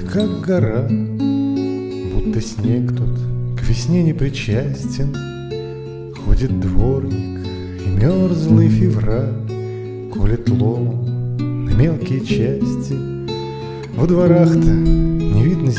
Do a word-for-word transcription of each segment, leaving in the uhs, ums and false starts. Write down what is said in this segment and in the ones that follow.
как гора, будто снег тот к весне не причастен. Ходит дворник и мерзлый февраль колет ломом на мелкие части. Во дворах-то не видно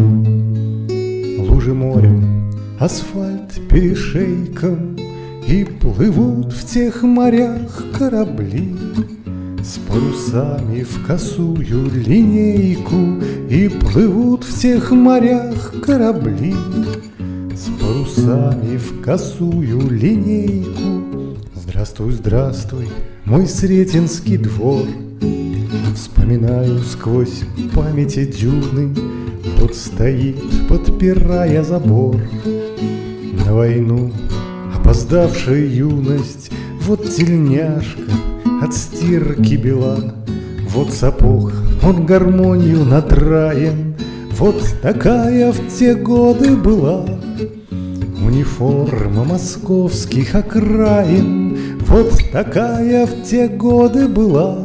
земли, лужи морем, асфальт перешейком, и плывут в тех морях корабли с парусами в косую линейку. И плывут в тех морях корабли с парусами в косую линейку. Здравствуй, здравствуй, мой Сретенский двор. Вспоминаю сквозь памяти дюны, вот стоит, подпирая забор. На войну опоздавшая юность, вот тельняшка от стирки бела, вот сапог, он гармонию надраен. Вот такая в те годы была униформа московских окраин. Вот такая в те годы была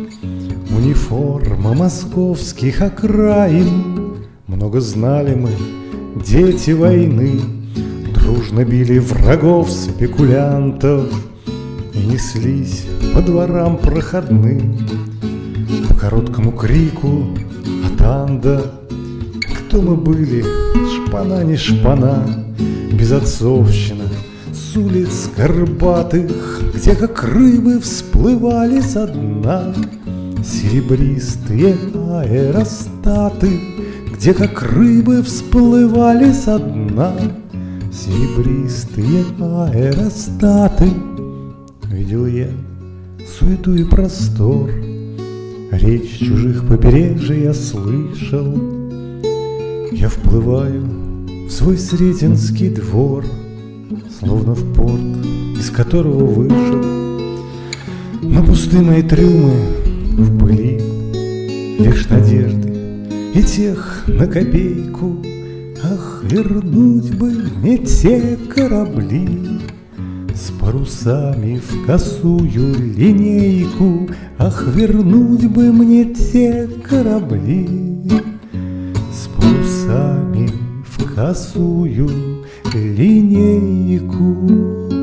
униформа московских окраин. Много знали мы, дети войны, дружно били врагов спекулянтов и неслись по дворам проходным по короткому крику «Атанда!». Кто мы были, шпана не шпана, безотцовщина с улиц горбатых, где как рыбы всплывали со дна серебристые аэростаты, где как рыбы всплывали со дна серебристые аэростаты. Видел я суету и простор, речь чужих побережий я слышал. Я вплываю в свой Сретенский двор, словно в порт, из которого вышел. Но пусты мои трюмы в пыли, лишь надежды и тех на копейку. Ах, вернуть бы мне те корабли с парусами в косую линейку. Ах, вернуть бы мне те корабли с парусами в косую линейку.